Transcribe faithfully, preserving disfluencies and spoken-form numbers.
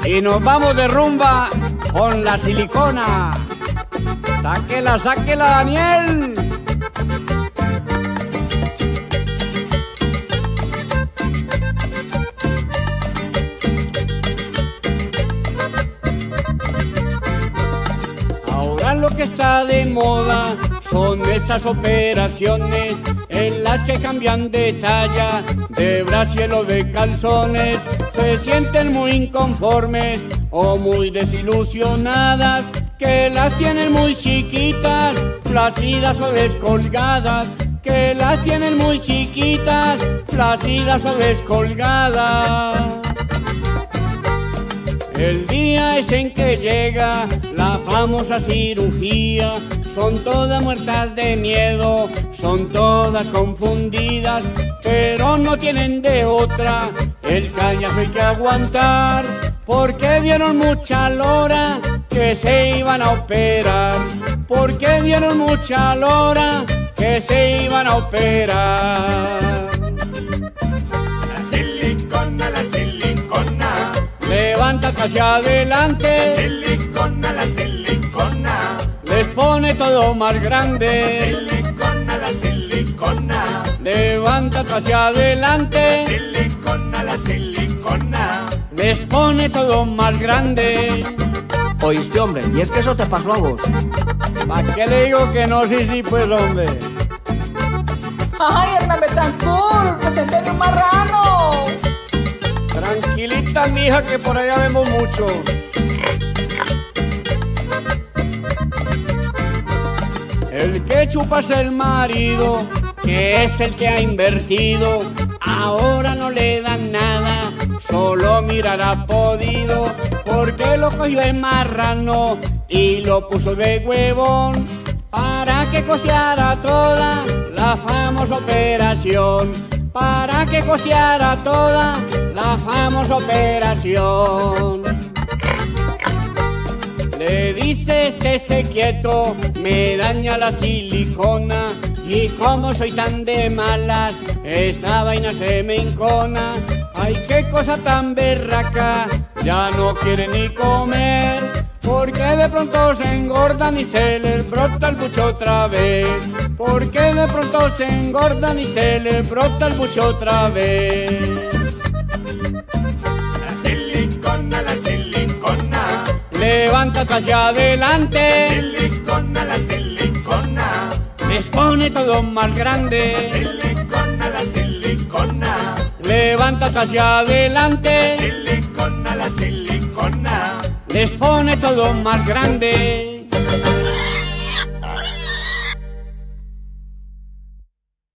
y nos vamos de rumba con la silicona. Sáquela, sáquela, Daniel. Ahora lo que está de moda son esas operaciones en las que cambian de talla, de brasier o de calzones. Se sienten muy inconformes o muy desilusionadas, que las tienen muy chiquitas, flácidas o descolgadas, que las tienen muy chiquitas, flácidas o descolgadas. El día es en que llega la famosa cirugía, son todas muertas de miedo, son todas confundidas, pero no tienen de otra, el cañazo hay que aguantar, porque dieron mucha lora que se iban a operar, porque dieron mucha lora que se iban a operar. La silicona, la silicona, levántate hacia adelante, la silicona, la silicona, les pone todo más la grande. silicona, la silicona, Levántate hacia la adelante, silicona, la silicona. les pone todo más grande. Oíste, hombre, y es que eso te pasó a vos. ¿Para qué le digo que no? Sí, sí, pues, hombre. ¡Ay, Hernán Betancourt! ¡Presénteme un marrano! Tranquilita, mija, que por allá vemos mucho. El que chupa es el marido, que es el que ha invertido. Ahora no le dan nada, solo mirar ha podido, porque lo cogió de marrano y lo puso de huevón, para que costeara toda la famosa operación, para que costeara toda la famosa operación. Le dice estése quieto, me daña la silicona, y como soy tan de malas, esa vaina se me encona. Ay, qué cosa tan berraca, ya no quiere ni comer, porque de pronto se engordan y se les brota el buche otra vez, porque de pronto se engordan y se les brota el buche otra vez. La silicona, la silicona, Levántate hacia adelante, la silicona, la silicona, les pone todo más la grande. silicona, la silicona, Levántate hacia la adelante, silicona, la silicona. les pone todo más grande.